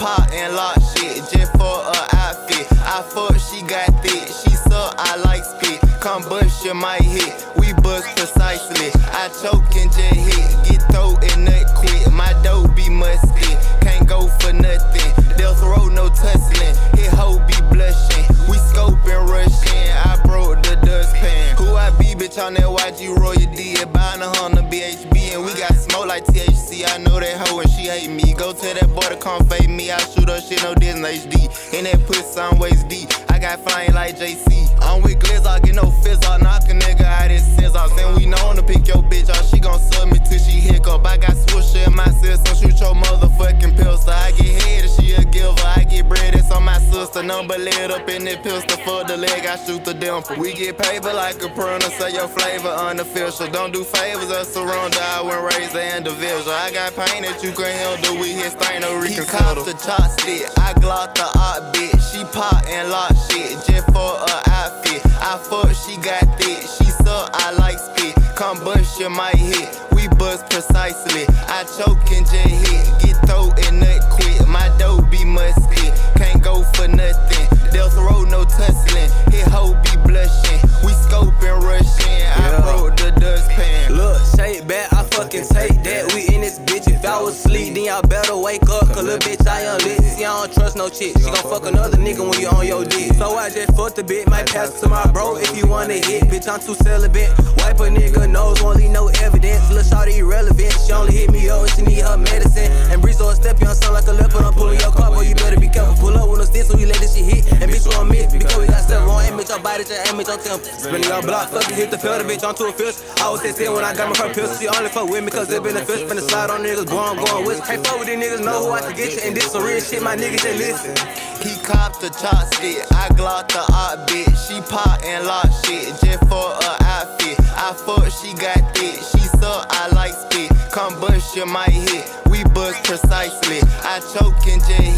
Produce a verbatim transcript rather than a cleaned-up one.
pop and lock shit just for a outfit. I fuck, she got thick. She suck, I like spit. Combustion might hit, we bust precisely. I choke and just hit, get throat and nut quit. My dough be musty, can't go for nothing. Death row, no tussling, hit hoe be blushing. We scoping, rushing, I broke the dustpan. Who I be, bitch, on that Y G Royal D. Buying a Honda B H B, and we got smoke like T H C. I know that hoe and she hate me. Go tell that boy to come fade me. I shoot her shit, no Disney H D. In that pussy, I'm waist deep. I got flying like J C. I'm with Glizz, I get no fizz. I knock a nigga out his scissors. And we known to pick your bitch off. She gon' sub me till she hiccup. I got swoosher in my system. Shoot your motherfucking pistol. I get head and she a giver. I get bread, it's on my sister. Number lit up in that pistol. For the leg, I shoot the dimple. We get paper like a pruner. Say your flavor unofficial. Don't do favors or surrender. I went raise the individual. I got pain that you can handle. We hit stain no reconsider. He copped the chopstick. I glock the op bitch. She pop and lock shit just for a outfit. I fuck, she got thick. She suck, I like spit. Combustion might hit, we bust precisely. I choke and just hit, get throat and nut quit. My dough be musty, can't go for nothing. Death row, no tussling, hit hoe be blushing. We scoping, rushing, I yeah. broke the dustpan. Look, shake back, I fucking take that. We in this bitch. If I was asleep, then y'all better wake up. Cause little bitch, I am lit. See, I don't trust no chick. She gon' fuck another nigga when you on your dick. So I just fucked a bit, might pass it to my bro if you wanna hit. Bitch, I'm too celibate. Wipe a nigga nose, won't leave no evidence. Lil' shawty irrelevant. She only hit me up when she need her medicine. And breeze on step, you on sound like a leopard. I'm pulling your car, boy, you better be careful. Pull up with no sticks so we let this shit hit. And bitch, you on miss because we got stuff wrong. Aim at your body, just aim at your temple. Spinning your block, fuck it, hit the filter, bitch, on to a fish. I was sixteen when I got my first pistol. She only fuck with me cause it been a fish. Finna slide on niggas, boy, I'm going with you. Can't fuck with these niggas, know who I can get you. And this some real shit, my niggas just listen. He copped the chopstick, I glock the op bitch. She pop and lock shit just for a outfit. I fuck, she got thick. She suck, I like spit. Combustion might hit, we bust precisely. I choke and just